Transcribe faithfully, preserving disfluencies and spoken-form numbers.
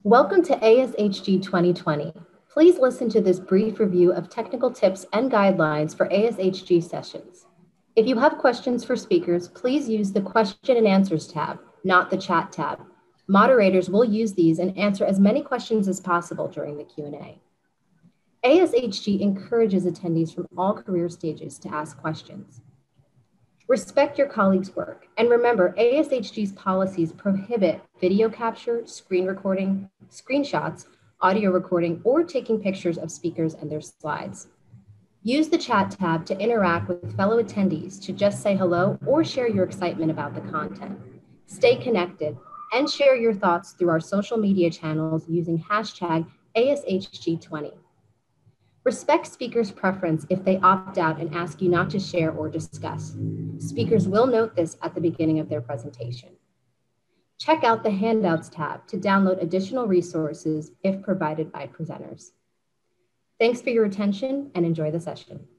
Welcome to A S H G twenty twenty. Please listen to this brief review of technical tips and guidelines for A S H G sessions. If you have questions for speakers, please use the question and answers tab, not the chat tab. Moderators will use these and answer as many questions as possible during the Q and A. A S H G encourages attendees from all career stages to ask questions. Respect your colleagues' work, and remember, A S H G's policies prohibit video capture, screen recording, screenshots, audio recording, or taking pictures of speakers and their slides. Use the chat tab to interact with fellow attendees to just say hello or share your excitement about the content. Stay connected and share your thoughts through our social media channels using hashtag A S H G twenty. Respect speakers' preference if they opt out and ask you not to share or discuss. Speakers will note this at the beginning of their presentation. Check out the Handouts tab to download additional resources if provided by presenters. Thanks for your attention and enjoy the session.